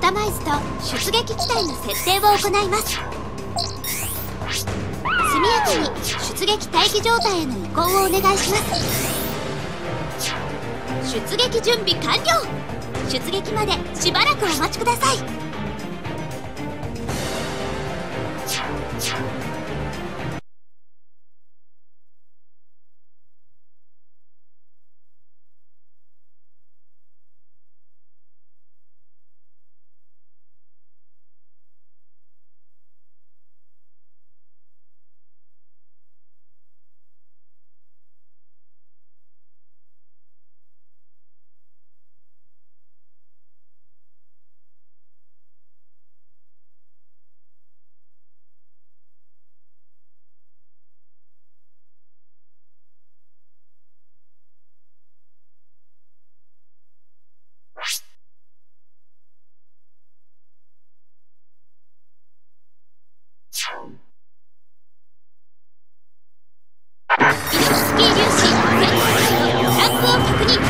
タマイズと出撃機体の設定を行います。速やかに出撃待機状態への移行をお願いします。出撃準備完了。出撃までしばらくお待ちください。スキー粒子全体のランクを確認。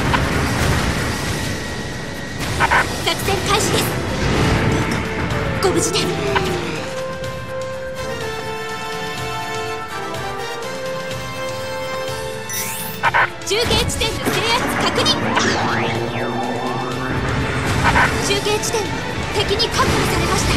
作戦開始です。どうかご無事で。中継地点の制圧確認。中継地点は敵に確保されました。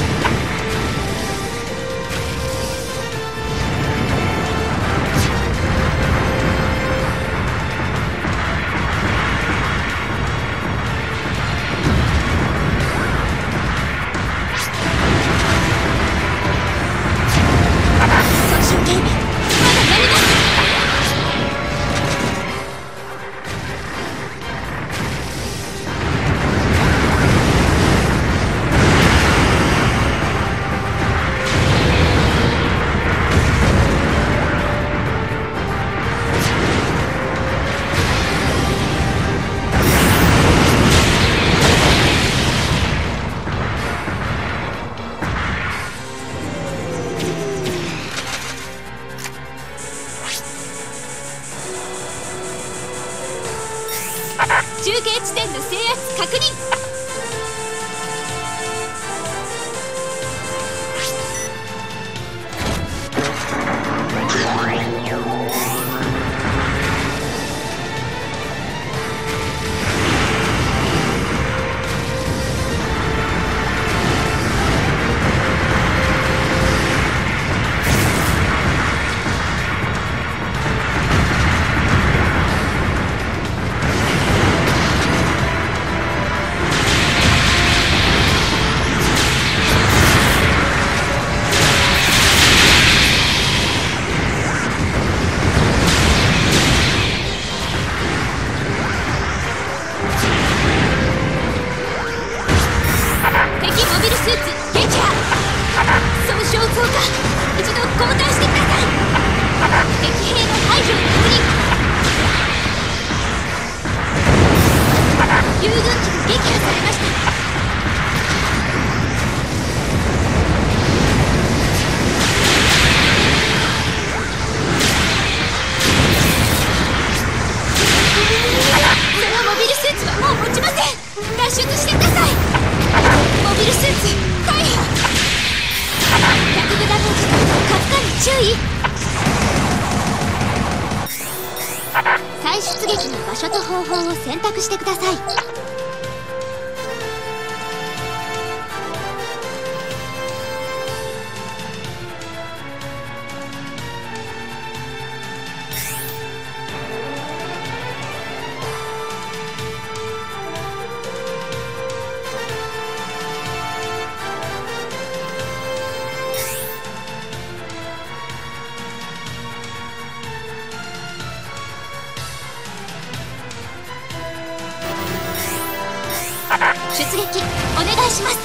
中継地点の制圧確認。脱出してください。モビルスーツ逮捕。100グダメージとカフカに注意。再出撃の場所と方法を選択してください。出撃お願いします。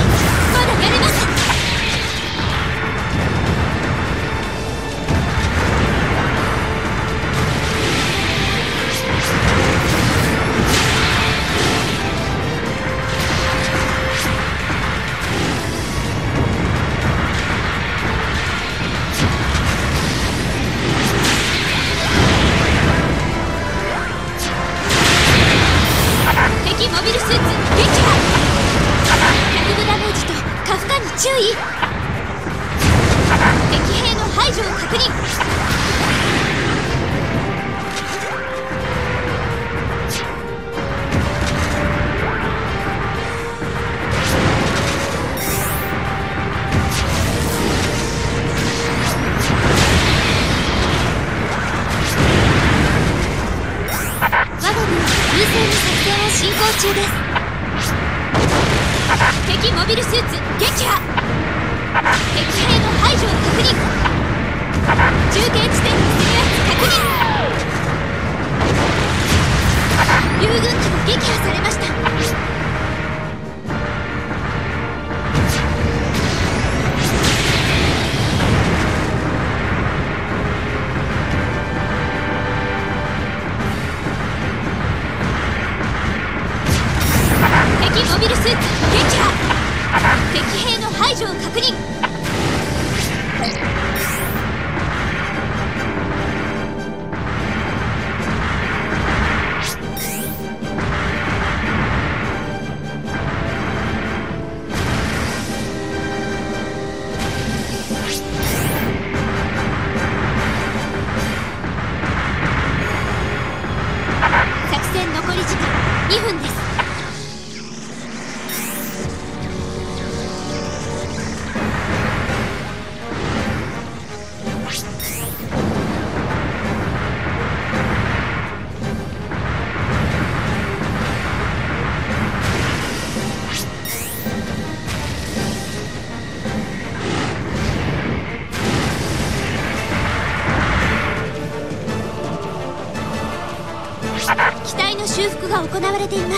まだやれます。敵モビルスーツ撃破。100部ダメージと過負荷に注意。敵兵の排除を確認。我が軍優勢に作戦を進行中です。敵モビルスーツ撃破。敵兵の排除を確認。中継地点の制圧確認。竜軍機が撃破されました。敵モビルスーツ撃破。敵兵の排除を確認。作戦残り時間2分です。機体の修復が行われています。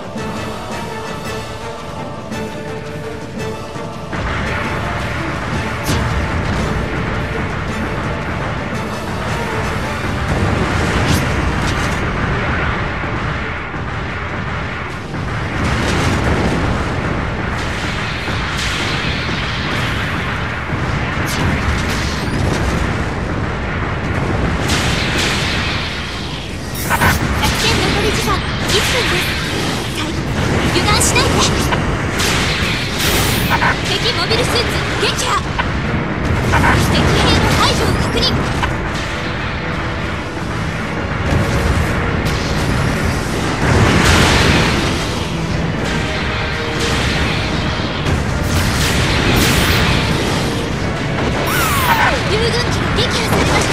時間1分です。油断しないで。敵モビルスーツ撃破。敵兵の排除を確認。竜軍機が撃破されました。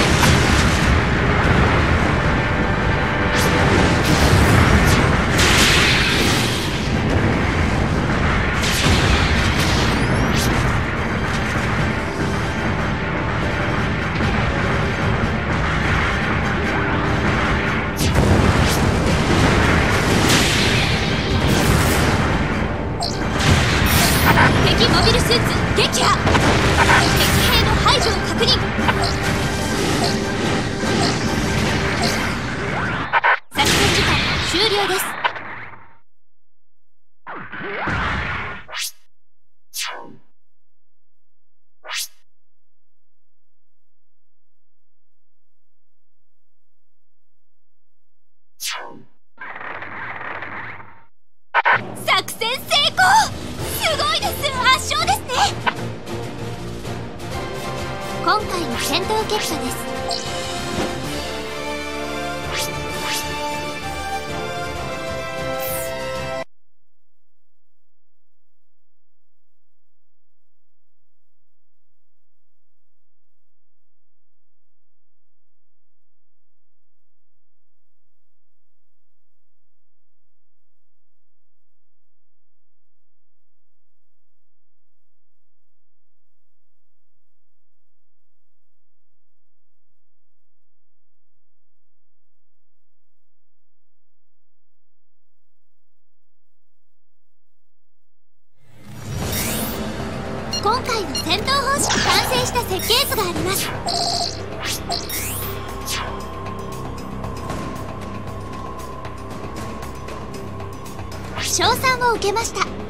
敵モビルスーツ撃破。敵兵の排除を確認。作戦時間終了です。作戦成功。すごいです。圧勝ですね。今回の戦闘結果です。 今回の戦闘方式完成した設計図があります。賞賛を受けました。